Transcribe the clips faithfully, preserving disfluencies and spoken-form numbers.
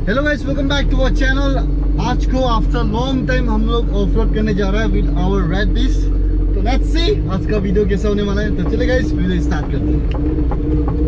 Hello guys, welcome back to our channel. आज को after long time हम लोग ऑफ रोड करने जा रहे हैं विद आवर रेड बीस्ट। तो लेट्स सी आज का वीडियो कैसा होने वाला है। तो चलिए गाइस वीडियो स्टार्ट करते हैं।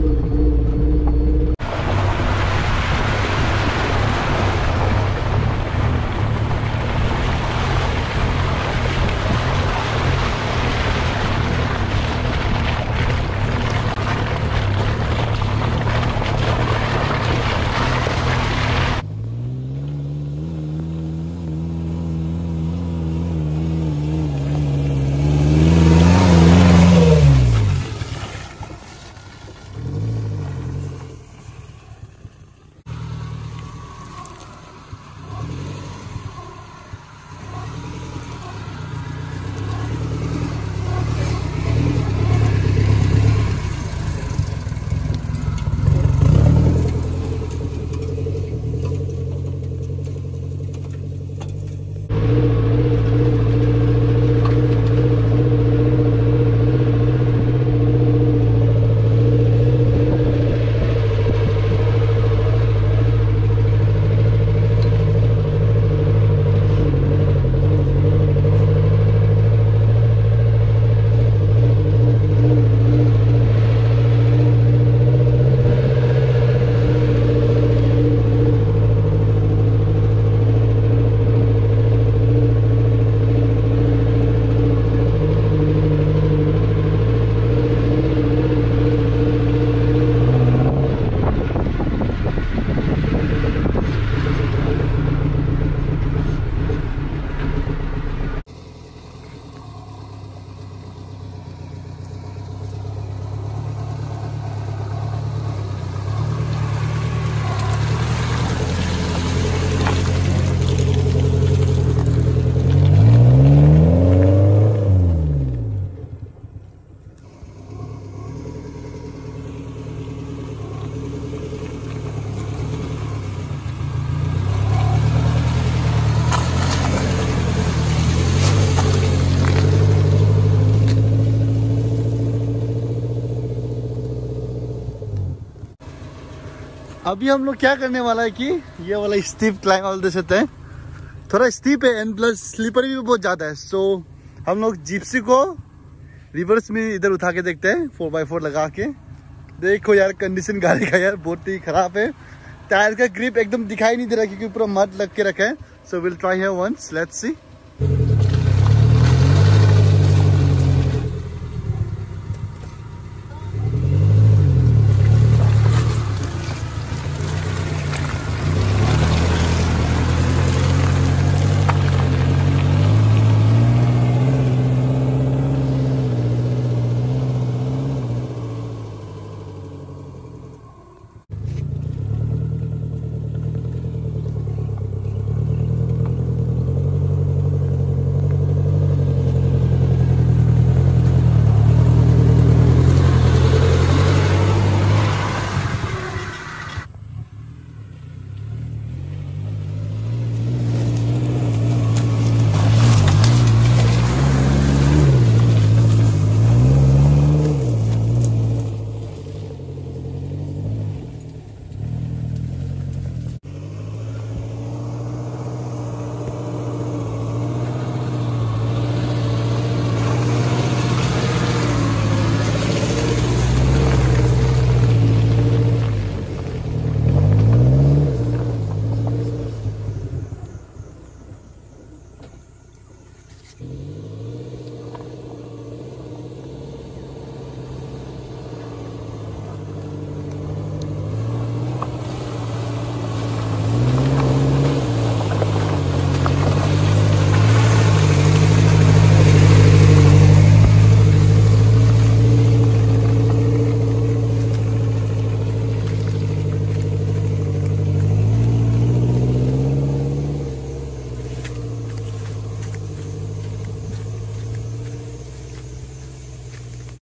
अभी हम लोग क्या करने वाला है कि ये वाला स्टीप क्लाइंब वाला दे सकते हैं। थोड़ा स्टीप है एंड प्लस स्लीपर भी बहुत ज़्यादा है। सो हम लोग जिप्सी को रिवर्स में इधर उठा के देखते हैं, फोर बाई फोर लगा के। देखो यार कंडीशन गाड़ी का यार बहुत ही खराब है। टायर का ग्रिप एकदम दिखाई नहीं दे रहा क्योंकि पूरा मड लग के रखा है। So will try here once, let's C.